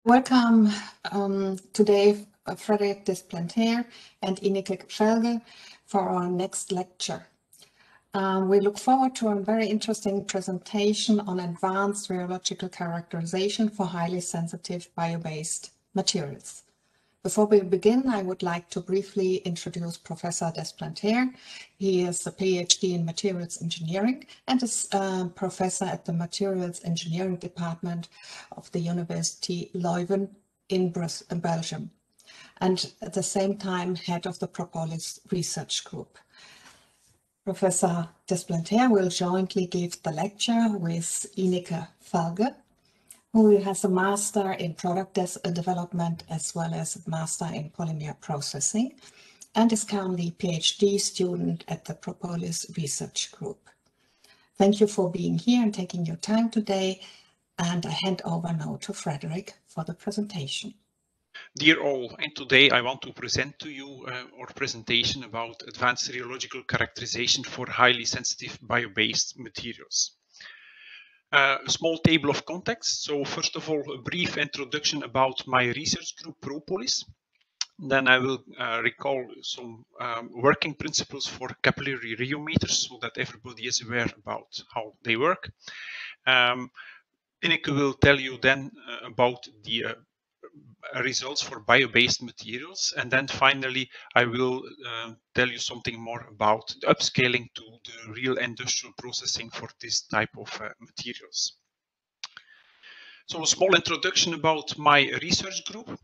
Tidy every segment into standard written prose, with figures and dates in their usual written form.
Welcome today, Frederic Desplanter and Ineke Felge for our next lecture. We look forward to a very interesting presentation on advanced rheological characterization for highly sensitive bio-based materials. Before we begin, I would like to briefly introduce Professor Desplanter. He is a PhD in Materials Engineering and is a professor at the Materials Engineering Department of the University Leuven in Belgium, and at the same time head of the Propolis Research Group. Professor Desplanter will jointly give the lecture with Ineke Felge, who has a master in product development as well as a master in polymer processing, and is currently PhD student at the Propolis Research Group. Thank you for being here and taking your time today, and I hand over now to Frederic for the presentation. Dear all, and today I want to present to you our presentation about advanced rheological characterization for highly sensitive bio-based materials. A small table of context. So first of all, a brief introduction about my research group, Propolis. Then I will recall some working principles for capillary rheometers so that everybody is aware about how they work. Ineke will tell you then about the results for bio-based materials, and then finally I will tell you something more about the upscaling to the real industrial processing for this type of materials. So a small introduction about my research group.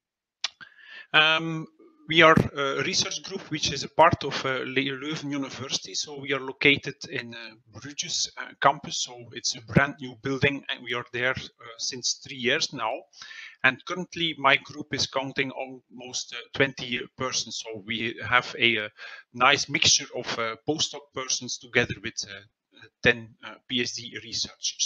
We are a research group which is a part of Leuven University, so we are located in Bruges campus, so it's a brand new building and we are there since 3 years now. And currently my group is counting almost 20 persons, so we have a nice mixture of postdoc persons together with 10 PhD researchers.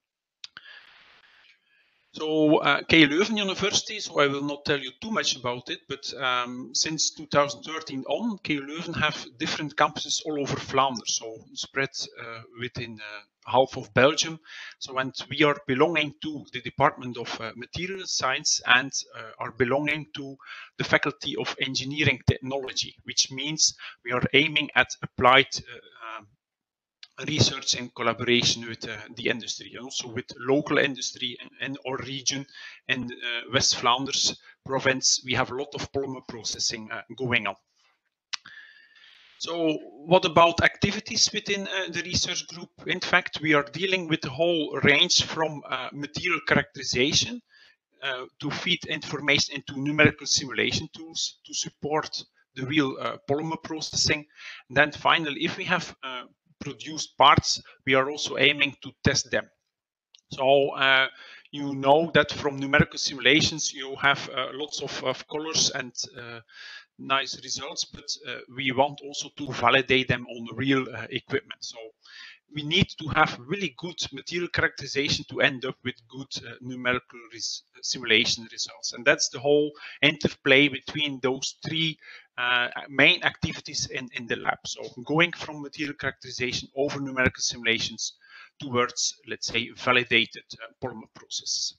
So KU Leuven University, so I will not tell you too much about it, but since 2013 on, KU Leuven have different campuses all over Flanders, so spread within half of Belgium. So, and we are belonging to the Department of Material Science and are belonging to the Faculty of Engineering Technology, which means we are aiming at applied research in collaboration with the industry, also with local industry in our region. In West Flanders province, we have a lot of polymer processing going on. So what about activities within the research group? In fact, we are dealing with the whole range from material characterization to feed information into numerical simulation tools to support the real polymer processing. And then finally, if we have produced parts, we are also aiming to test them. So you know that from numerical simulations you have lots of colors and nice results, but we want also to validate them on real equipment. So we need to have really good material characterization to end up with good numerical simulation results. And that's the whole interplay between those three main activities in the lab. So going from material characterization over numerical simulations towards, let's say, validated polymer processes.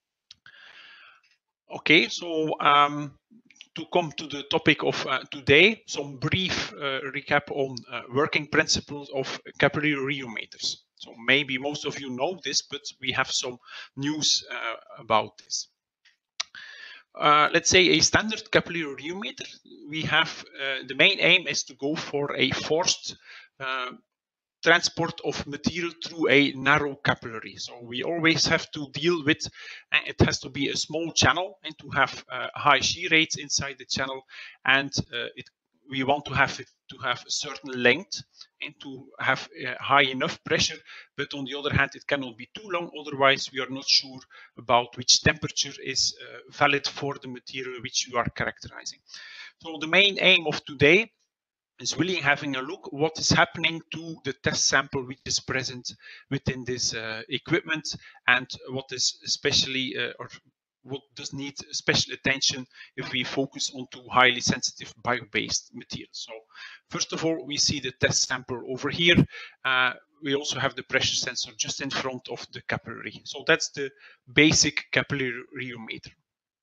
Okay, so to come to the topic of today, some brief recap on working principles of capillary rheometers. So maybe most of you know this, but we have some news about this. Let's say a standard capillary rheometer, we have the main aim is to go for a forced transport of material through a narrow capillary. So we always have to deal with, it has to be a small channel and to have high shear rates inside the channel, and we want to have it to have a certain length and to have high enough pressure, but on the other hand it cannot be too long, otherwise we are not sure about which temperature is valid for the material which you are characterizing. So the main aim of today is really having a look what is happening to the test sample which is present within this equipment, and what is especially or what does need special attention if we focus on two highly sensitive bio-based materials. So first of all, we see the test sample over here. we also have the pressure sensor just in front of the capillary. So that's the basic capillary rheometer.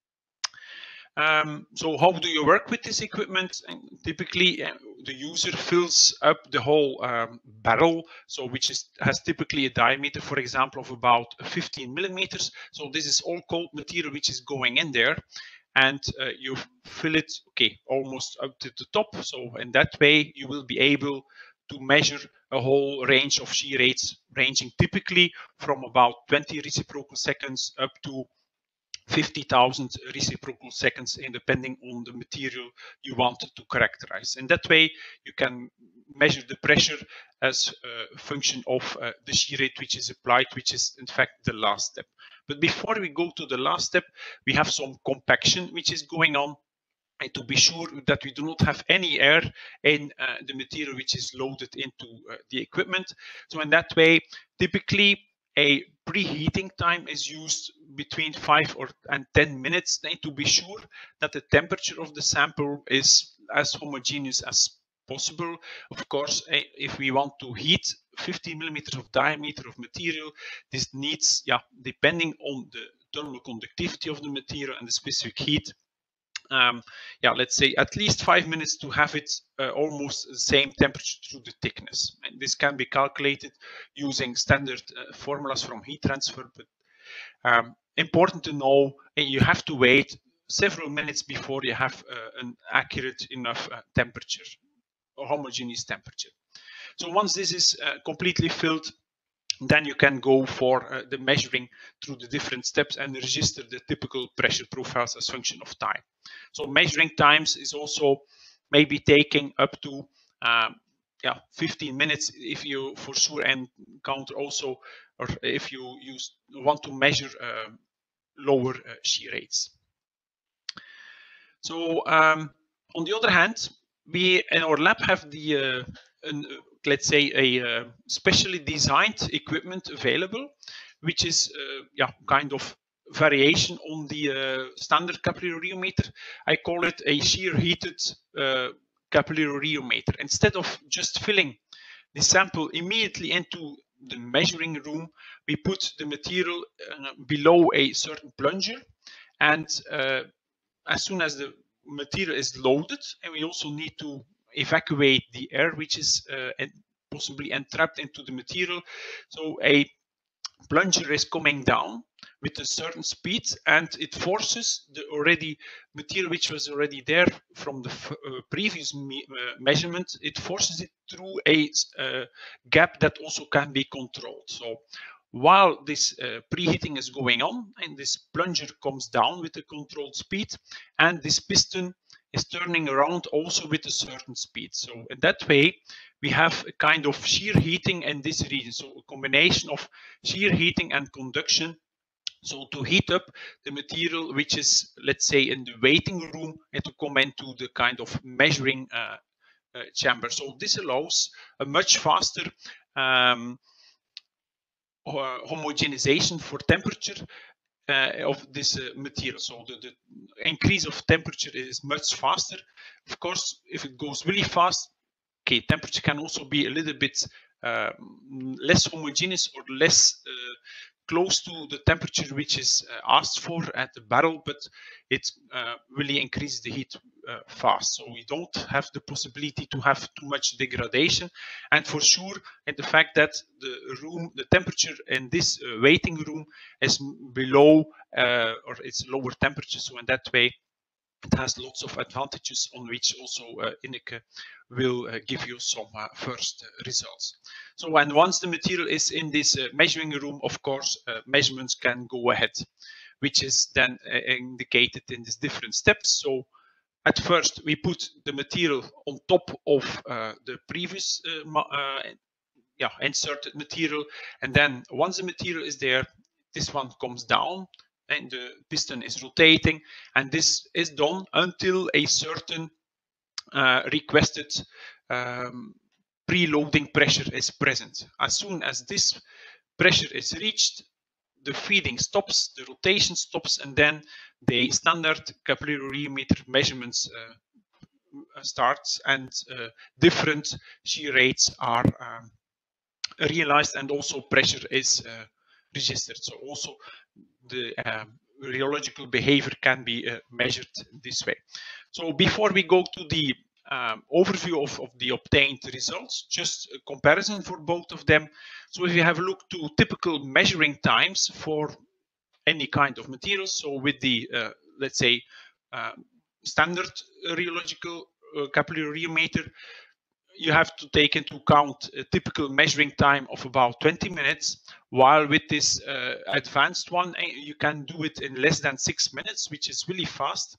So how do you work with this equipment? And typically, the user fills up the whole barrel, so which has typically a diameter, for example, of about 15 millimeters. So this is all cold material which is going in there, and you fill it, almost up to the top. So in that way, you will be able to measure a whole range of shear rates, ranging typically from about 20 reciprocal seconds up to 50,000 reciprocal seconds, depending on the material you want to characterize. In that way, you can measure the pressure as a function of the shear rate which is applied, which is in fact the last step. But before we go to the last step, we have some compaction which is going on, and to be sure that we do not have any air in the material which is loaded into the equipment. So in that way, typically a preheating time is used between 5 and 10 minutes to be sure that the temperature of the sample is as homogeneous as possible. Of course, if we want to heat 50 millimeters of diameter of material, this needs, depending on the thermal conductivity of the material and the specific heat, let's say at least 5 minutes to have it almost the same temperature through the thickness. And this can be calculated using standard formulas from heat transfer, but important to know, you have to wait several minutes before you have an accurate enough temperature, or homogeneous temperature. So once this is completely filled, then you can go for the measuring through the different steps and register the typical pressure profiles as function of time. So measuring times is also maybe taking up to 15 minutes if you for sure encounter also, or if you want to measure lower shear rates. So on the other hand, we in our lab have the let's say a specially designed equipment available, which is kind of variation on the standard capillary rheometer. I call it a shear heated capillary rheometer. Instead of just filling the sample immediately into the measuring room, we put the material below a certain plunger, and as soon as the material is loaded, and we also need to evacuate the air which is possibly entrapped into the material. So a plunger is coming down with a certain speed, and it forces the material which was already there from the previous measurement, it forces it through a gap that also can be controlled. So while this preheating is going on, and this plunger comes down with a controlled speed, and this piston is turning around also with a certain speed. So in that way, we have a kind of shear heating in this region. So a combination of shear heating and conduction. So to heat up the material which is, let's say, in the waiting room, and to come into the kind of measuring chamber. So this allows a much faster homogenization for temperature of this material. So the increase of temperature is much faster. Of course, if it goes really fast, temperature can also be a little bit less homogeneous or less close to the temperature which is asked for at the barrel, but it really increases the heat fast. So we don't have the possibility to have too much degradation. And for sure, and the fact that the temperature in this waiting room is below or it's lower temperature. So in that way, it has lots of advantages on which also Ineke will give you some first results. So and once the material is in this measuring room, of course, measurements can go ahead, which is then indicated in these different steps. So at first, we put the material on top of the previous inserted material. And then once the material is there, this one comes down, and the piston is rotating, and this is done until a certain requested preloading pressure is present. As soon as this pressure is reached, the feeding stops, the rotation stops, and then the standard capillary rheometer measurements starts, and different shear rates are realized, and also pressure is registered. So also the rheological behavior can be measured this way. So before we go to the overview of the obtained results, just a comparison for both of them. So if you have a look to typical measuring times for any kind of materials, so with the, let's say, standard rheological capillary rheometer, you have to take into account a typical measuring time of about 20 minutes, while with this advanced one, you can do it in less than 6 minutes, which is really fast.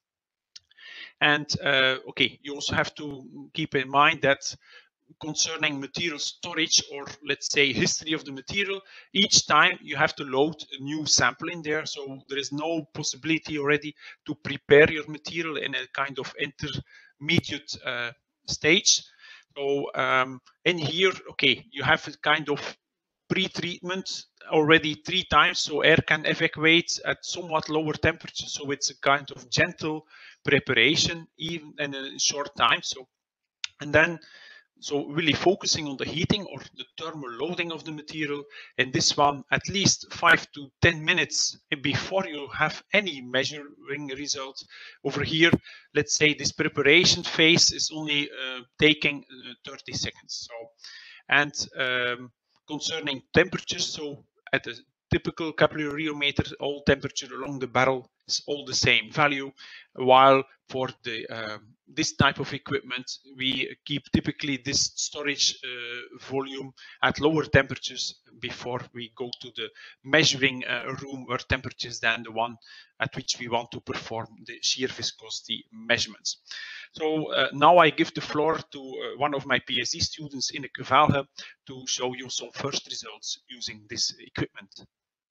And okay, you also have to keep in mind that concerning material storage, or let's say history of the material, each time you have to load a new sample in there. So there is no possibility already to prepare your material in a kind of intermediate stage. So in here, okay, you have a kind of pre-treatment already 3 times, so air can evacuate at somewhat lower temperature. So it's a kind of gentle preparation, even in a short time. So, and then, so really focusing on the heating or the thermal loading of the material. And this one, at least 5 to 10 minutes before you have any measuring results. Over here, let's say this preparation phase is only taking 30 seconds. So, and concerning temperatures, so at a typical capillary rheometer, all temperature along the barrel is all the same value, while for the this type of equipment, we keep typically this storage volume at lower temperatures before we go to the measuring room, where temperature is then the one at which we want to perform the shear viscosity measurements. So now I give the floor to one of my PhD students, Ineke Valhe, to show you some first results using this equipment.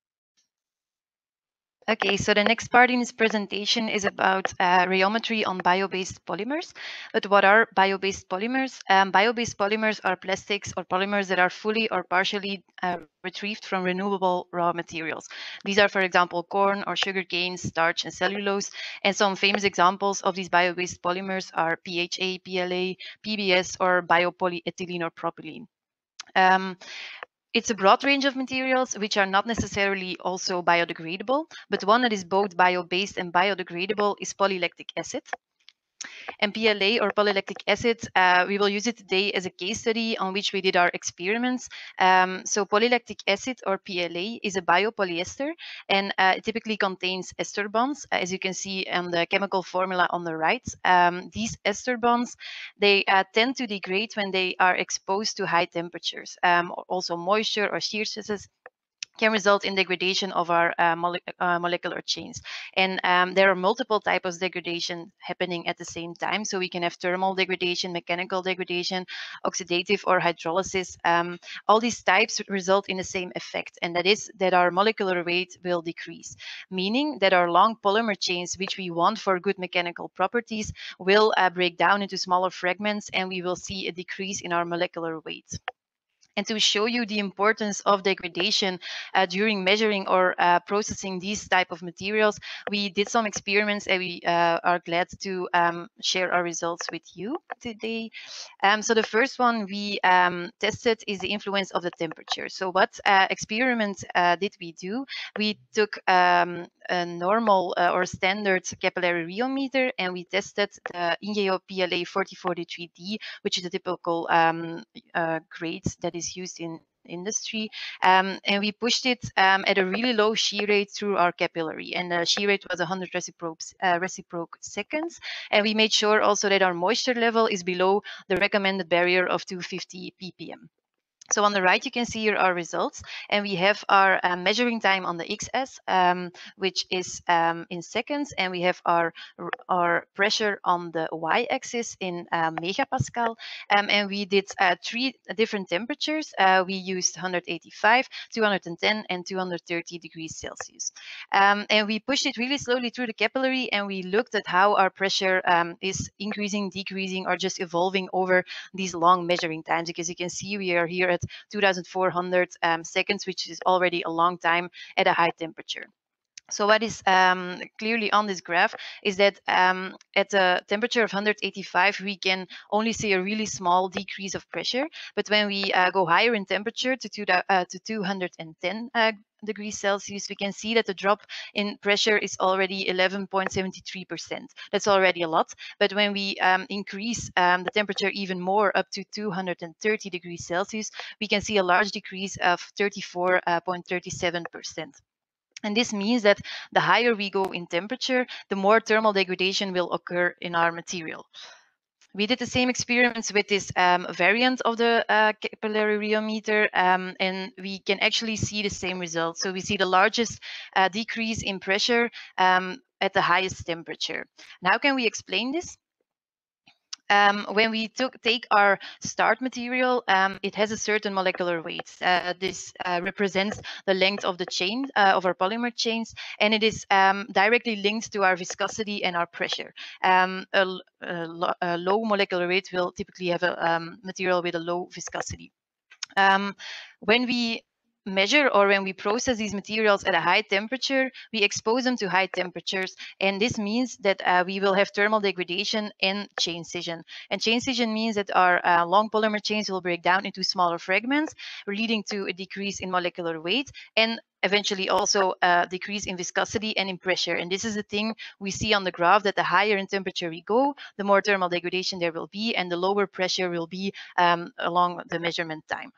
Okay, so the next part in this presentation is about rheometry on bio-based polymers. But what are bio-based polymers? Bio-based polymers are plastics or polymers that are fully or partially retrieved from renewable raw materials. These are, for example, corn or sugarcane, starch, and cellulose. And some famous examples of these bio-based polymers are PHA, PLA, PBS, or biopolyethylene or propylene. It's a broad range of materials which are not necessarily also biodegradable, but one that is both bio-based and biodegradable is polylactic acid. And PLA, or polylactic acid, we will use it today as a case study on which we did our experiments. So polylactic acid, or PLA, is a biopolyester, and it typically contains ester bonds, as you can see on the chemical formula on the right. These ester bonds, they tend to degrade when they are exposed to high temperatures. Also moisture or shear stresses can result in degradation of our molecular chains. And there are multiple types of degradation happening at the same time. So we can have thermal degradation, mechanical degradation, oxidative or hydrolysis. All these types result in the same effect, and that is that our molecular weight will decrease, meaning that our long polymer chains, which we want for good mechanical properties, will break down into smaller fragments, and we will see a decrease in our molecular weight. And to show you the importance of degradation during measuring or processing these type of materials, we did some experiments, and we are glad to share our results with you today. So the first one we tested is the influence of the temperature. So what experiment did we do? We took a normal or standard capillary rheometer, and we tested the Ingeo PLA 4043D, which is a typical grade that is used in industry, and we pushed it at a really low shear rate through our capillary, and the shear rate was 100 reciproc seconds, and we made sure also that our moisture level is below the recommended barrier of 250 ppm. So on the right, you can see here our results, and we have our measuring time on the x-axis, which is in seconds, and we have our pressure on the y-axis in megapascal, and we did 3 different temperatures. We used 185, 210, and 230 degrees Celsius, and we pushed it really slowly through the capillary, and we looked at how our pressure is increasing, decreasing, or just evolving over these long measuring times. Because you can see we are here at 2,400 seconds, which is already a long time at a high temperature. So what is clearly on this graph is that at a temperature of 185, we can only see a really small decrease of pressure. But when we go higher in temperature to 210 degrees Celsius, we can see that the drop in pressure is already 11.73%. That's already a lot. But when we increase the temperature even more up to 230 degrees Celsius, we can see a large decrease of 34.37%. And this means that the higher we go in temperature, the more thermal degradation will occur in our material. We did the same experiments with this variant of the capillary rheometer, and we can actually see the same results. So we see the largest decrease in pressure at the highest temperature. And how can we explain this? When we take our start material, it has a certain molecular weight. This represents the length of the chain of our polymer chains, and it is directly linked to our viscosity and our pressure. A low molecular weight will typically have a material with a low viscosity. When we measure or when we process these materials at a high temperature, we expose them to high temperatures, and this means that we will have thermal degradation and chain scission. And chain scission means that our long polymer chains will break down into smaller fragments, leading to a decrease in molecular weight and eventually also a decrease in viscosity and in pressure. And this is the thing we see on the graph, that the higher in temperature we go, the more thermal degradation there will be, and the lower pressure will be along the measurement time.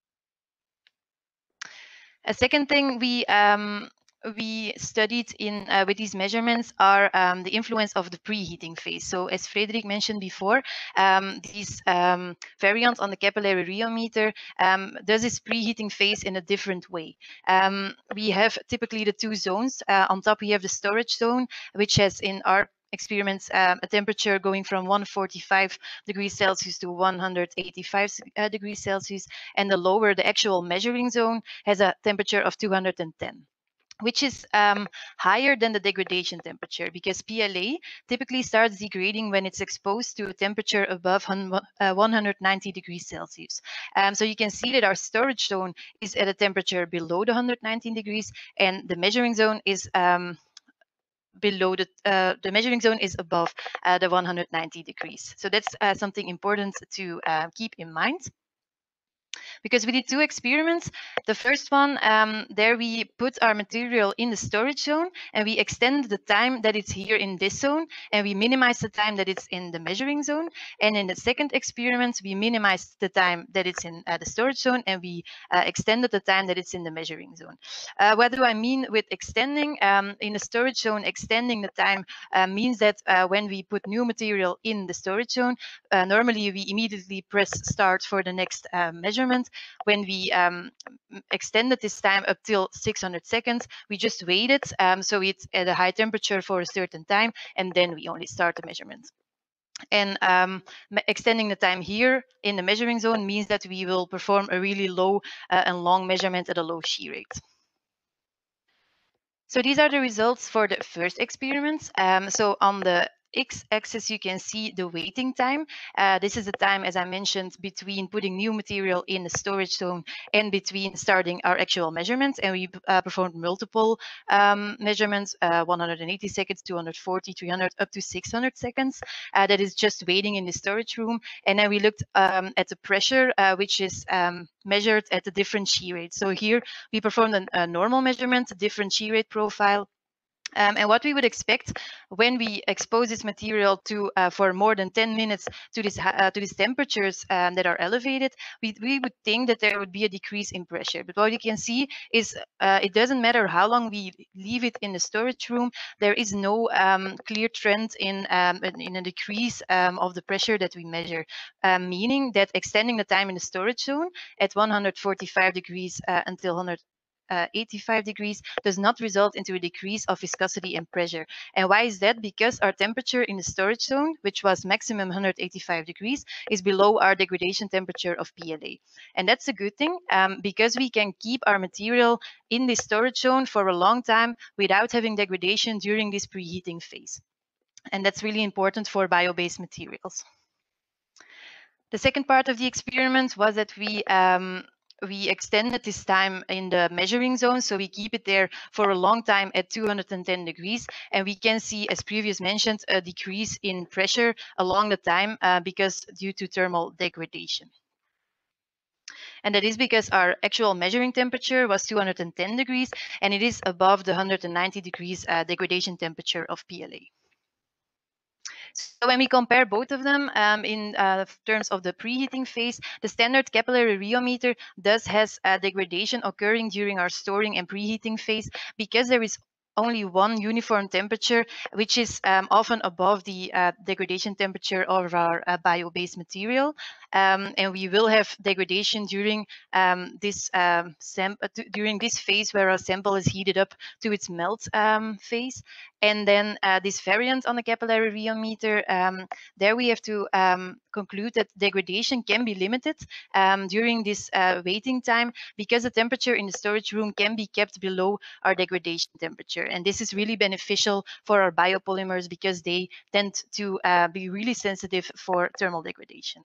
A second thing we studied in with these measurements are the influence of the preheating phase. So as Frederik mentioned before, these variants on the capillary rheometer does this preheating phase in a different way. We have typically the two zones. On top we have the storage zone, which has in our experiments a temperature going from 145 degrees Celsius to 185 degrees Celsius, and the lower, the actual measuring zone, has a temperature of 210. Which is higher than the degradation temperature, because PLA typically starts degrading when it's exposed to a temperature above 190 degrees Celsius. So you can see that our storage zone is at a temperature below the 119 degrees, and the measuring zone is below the measuring zone is above the 190 degrees. So that's something important to keep in mind. Because we did two experiments. The first one, there we put our material in the storage zone, and we extend the time that it's here in this zone, and we minimize the time that it's in the measuring zone. And in the second experiment, we minimized the time that it's in the storage zone, and we extended the time that it's in the measuring zone. What do I mean with extending? In the storage zone, extending the time means that when we put new material in the storage zone, normally we immediately press start for the next measurement. When we extended this time up till 600 seconds, we just waited, so it's at a high temperature for a certain time, and then we only start the measurement. And extending the time here in the measuring zone means that we will perform a really low and long measurement at a low shear rate. So these are the results for the first experiments. So on the x-axis, you can see the waiting time. This is the time, as I mentioned, between putting new material in the storage zone and between starting our actual measurements. And we performed multiple measurements, 180 seconds, 240, 300, up to 600 seconds. That is just waiting in the storage room. And then we looked at the pressure, which is measured at a different shear rate. So here we performed a normal measurement, a different shear rate profile. And what we would expect when we expose this material to for more than 10 minutes to these temperatures that are elevated, we would think that there would be a decrease in pressure. But what you can see is it doesn't matter how long we leave it in the storage room, there is no clear trend in a decrease of the pressure that we measure, meaning that extending the time in the storage zone at 145 degrees until 185 degrees does not result into a decrease of viscosity and pressure. And why is that? Because our temperature in the storage zone, which was maximum 185 degrees, is below our degradation temperature of PLA. And that's a good thing because we can keep our material in the storage zone for a long time without having degradation during this preheating phase. And that's really important for bio-based materials. The second part of the experiment was that we we extended this time in the measuring zone, so we keep it there for a long time at 210 degrees, and we can see, as previously mentioned, a decrease in pressure along the time because due to thermal degradation. And that is because our actual measuring temperature was 210 degrees, and it is above the 190 degrees degradation temperature of PLA. So when we compare both of them in terms of the preheating phase, the standard capillary rheometer does has degradation occurring during our storing and preheating phase, because there is only one uniform temperature, which is often above the degradation temperature of our bio-based material. And we will have degradation during this phase where our sample is heated up to its melt phase. And then this variant on the capillary rheometer, there we have to conclude that degradation can be limited during this waiting time, because the temperature in the storage room can be kept below our degradation temperature. And this is really beneficial for our biopolymers because they tend to be really sensitive for thermal degradation.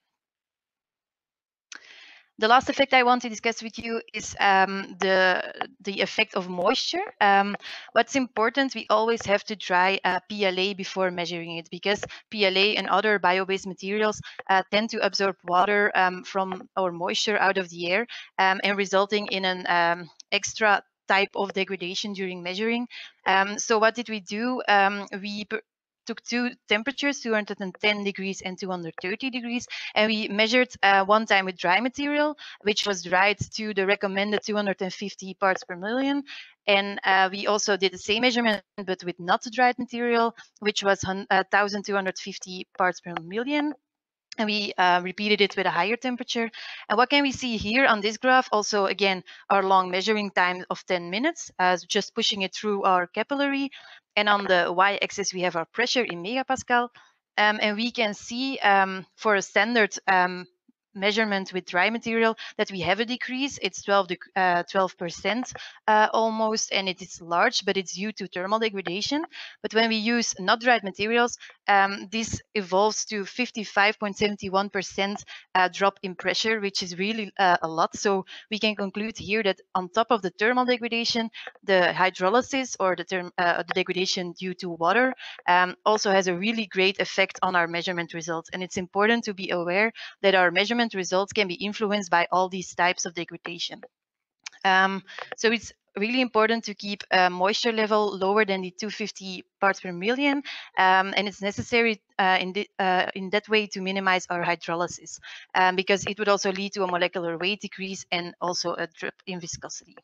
The last effect I want to discuss with you is the effect of moisture. What's important, we always have to dry PLA before measuring it, because PLA and other bio-based materials tend to absorb water from our moisture out of the air, and resulting in an extra type of degradation during measuring. So what did we do? We took two temperatures, 210 degrees and 230 degrees, and we measured one time with dry material, which was dried to the recommended 250 parts per million. And we also did the same measurement, but with not dried material, which was 1,250 parts per million. And we repeated it with a higher temperature. And what can we see here on this graph? Also, again, our long measuring time of 10 minutes, just pushing it through our capillary. And on the y-axis, we have our pressure in megapascal. And we can see for a standard measurement with dry material that we have a decrease. It's 12% almost, and it is large, but it's due to thermal degradation. But when we use not dried materials, this evolves to 55.71% drop in pressure, which is really a lot. So we can conclude here that on top of the thermal degradation, the hydrolysis or the degradation due to water also has a really great effect on our measurement results. And it's important to be aware that our measurement results can be influenced by all these types of degradation. So it's really important to keep moisture level lower than the 250 parts per million, and it's necessary in that way to minimize our hydrolysis, because it would also lead to a molecular weight decrease and also a drop in viscosity.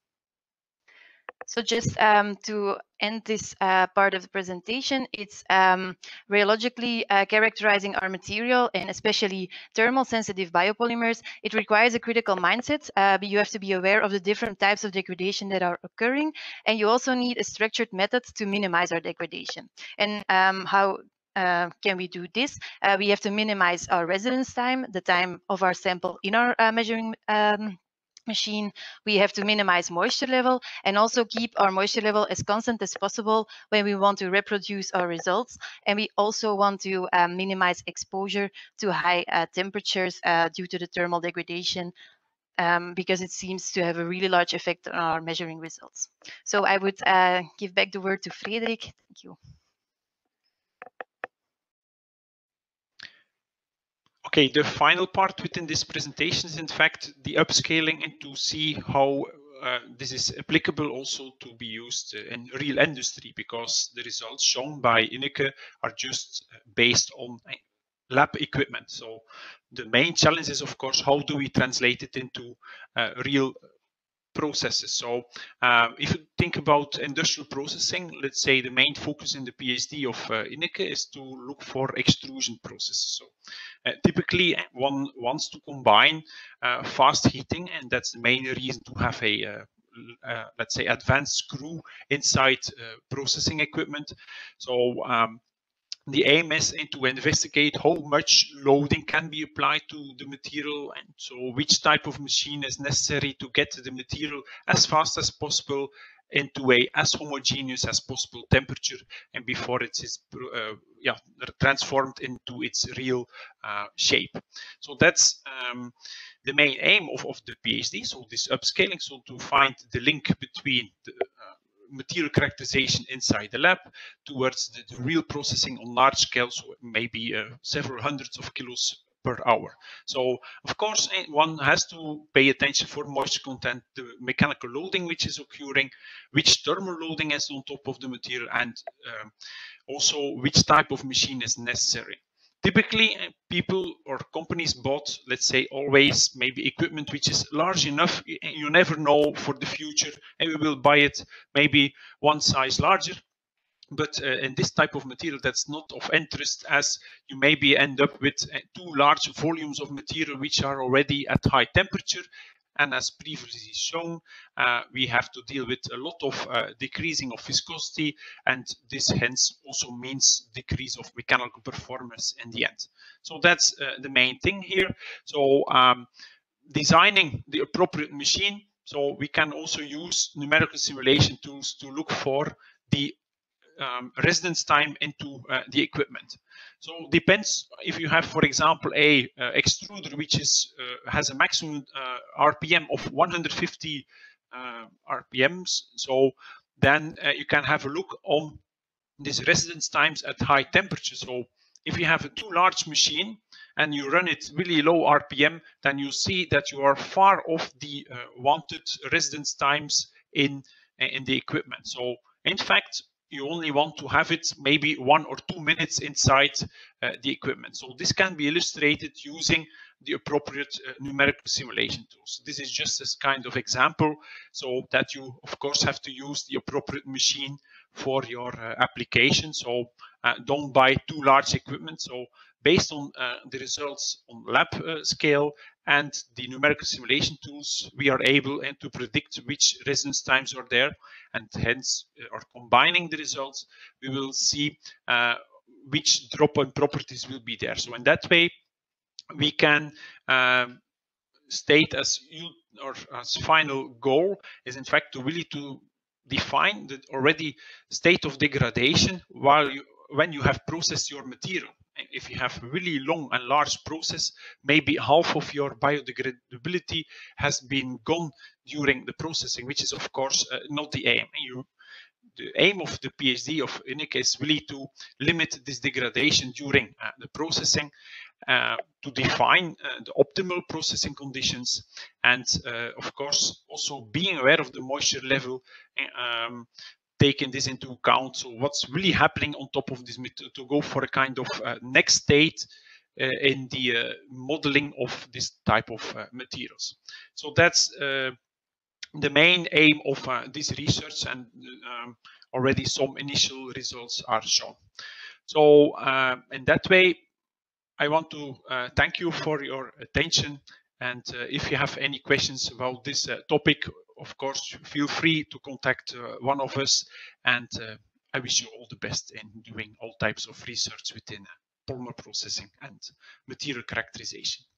So just to end this part of the presentation, it's rheologically characterizing our material, and especially thermal sensitive biopolymers. It requires a critical mindset, but you have to be aware of the different types of degradation that are occurring, and you also need a structured method to minimize our degradation. And how can we do this? We have to minimize our residence time, the time of our sample in our measuring machine. We have to minimize moisture level and also keep our moisture level as constant as possible when we want to reproduce our results. And we also want to minimize exposure to high temperatures due to the thermal degradation, because it seems to have a really large effect on our measuring results. So I would give back the word to Frederik. Thank you. Okay, the final part within this presentation is in fact the upscaling and to see how this is applicable also to be used in real industry, because the results shown by Ineke are just based on lab equipment. So the main challenge is, of course, how do we translate it into real processes. So if you think about industrial processing, let's say the main focus in the PhD of Ineke is to look for extrusion processes. So typically one wants to combine fast heating, and that's the main reason to have a let's say advanced screw inside processing equipment. So the aim is to investigate how much loading can be applied to the material, and so which type of machine is necessary to get the material as fast as possible into a as homogeneous as possible temperature, and before it is transformed into its real shape. So that's the main aim of the PhD. So this upscaling, so to find the link between the material characterization inside the lab towards the real processing on large scale, so maybe several hundreds of kilos per hour. So of course one has to pay attention for moisture content, the mechanical loading which is occurring, which thermal loading is on top of the material, and also which type of machine is necessary. Typically people or companies bought, let's say, always maybe equipment which is large enough, you never know for the future, and we will buy it maybe one size larger. But in this type of material, that's not of interest, as you maybe end up with too large volumes of material which are already at high temperature. And as previously shown, we have to deal with a lot of decreasing of viscosity, and this hence also means decrease of mechanical performance in the end. So that's the main thing here. So designing the appropriate machine. So we can also use numerical simulation tools to look for the residence time into the equipment. So depends if you have, for example, a extruder which is has a maximum RPM of 150 RPMs. So then you can have a look on this residence times at high temperature. So if you have a too large machine and you run it really low RPM, then you see that you are far off the wanted residence times in the equipment. So in fact, you only want to have it maybe 1 or 2 minutes inside the equipment. So this can be illustrated using the appropriate numerical simulation tools. This is just as kind of example, so that you of course have to use the appropriate machine for your application. So don't buy too large equipment. So based on the results on lab scale and the numerical simulation tools, we are able to predict which residence times are there, and hence, or combining the results, we will see which drop-in properties will be there. So in that way, we can state as final goal is in fact to really to define the already state of degradation when you have processed your material. If you have really long and large process, maybe half of your biodegradability has been gone during the processing, which is of course not the aim. The aim of the PhD of Ineke is really to limit this degradation during the processing, to define the optimal processing conditions, and of course also being aware of the moisture level, taking this into account. So what's really happening on top of this to go for a kind of next state in the modeling of this type of materials. So that's the main aim of this research, and already some initial results are shown. So in that way, I want to thank you for your attention, and if you have any questions about this topic, of course, feel free to contact one of us, and I wish you all the best in doing all types of research within polymer processing and material characterization.